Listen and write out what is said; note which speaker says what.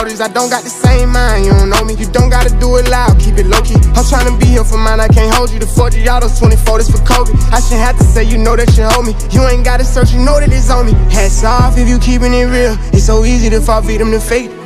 Speaker 1: notice I don't got the same mind. You don't know me, you don't gotta do it loud, keep it low-key. I'm tryna be here for mine, I can't hold you. The 40 autos, 24, this for Kobe. I shouldn't have to say, you know that you hold me. You ain't gotta search, you know that it's on me. Hats off if you keeping it real. It's so easy to fall victim to fate.